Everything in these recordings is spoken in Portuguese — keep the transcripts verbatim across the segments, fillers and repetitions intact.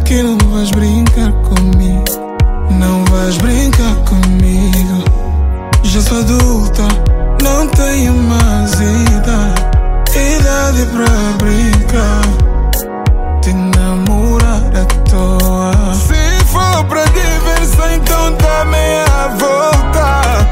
que não vais brincar comigo. Não vais brincar comigo. Já sou adulta, não tenho mais idade. Idade pra brincar, te namorar à toa. Se for pra diversão, então dá meia volta.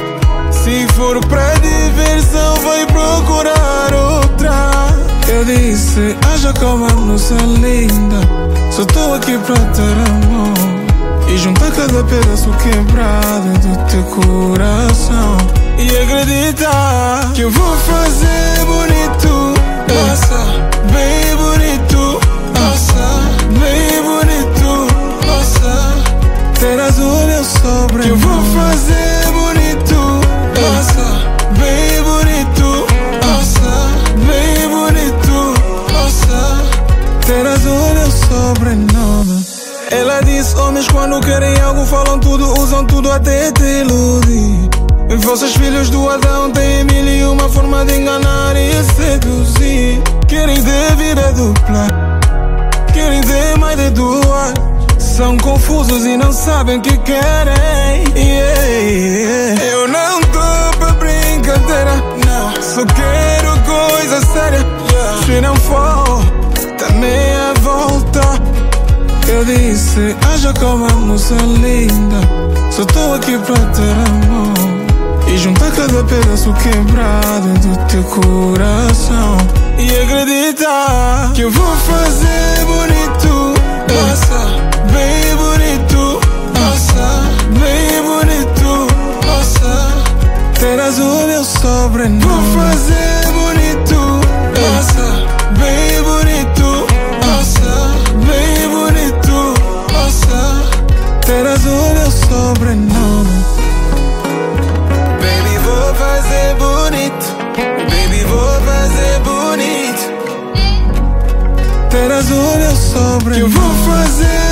Se for pra diversão, vai procurar outra. Eu disse, haja calma, moça linda. Só tô aqui pra ter amor e juntar cada pedaço quebrado do teu coração. E acredita que eu vou fazer bonito. Nossa, bem bonito. Nossa, bem bonito. Nossa, terás o meu sobre. Que eu vou fazer bonito. Nossa, bem bonito. Nossa, bem bonito. Nossa, terás o meu sobrenome. Ela diz, homens quando querem algo falam tudo, usam tudo até te iludir. Vocês filhos do Adão têm mil e uma forma de enganar e seduzir. Querem ter vida dupla, querem ter mais de duas. São confusos e não sabem o que querem. Yeah, yeah. Eu não tô pra brincadeira, não. Só quero coisa séria. Yeah. Se não for, dá meia volta. Eu disse, haja calma, moça linda. Só tô aqui pra ter amor e juntar cada pedaço quebrado do teu coração. E acredita que eu vou fazer bonito. Nossa, bem bonito. Nossa, bem bonito. Nossa, terás o meu sobrenome. Vou fazer bonito. Nossa, bem bonito. Nossa, bem bonito. Nossa, terás o meu sobrenome. Baby, vou fazer bonito. Baby, vou fazer bonito. Terás o meu sobrenome. Que eu vou fazer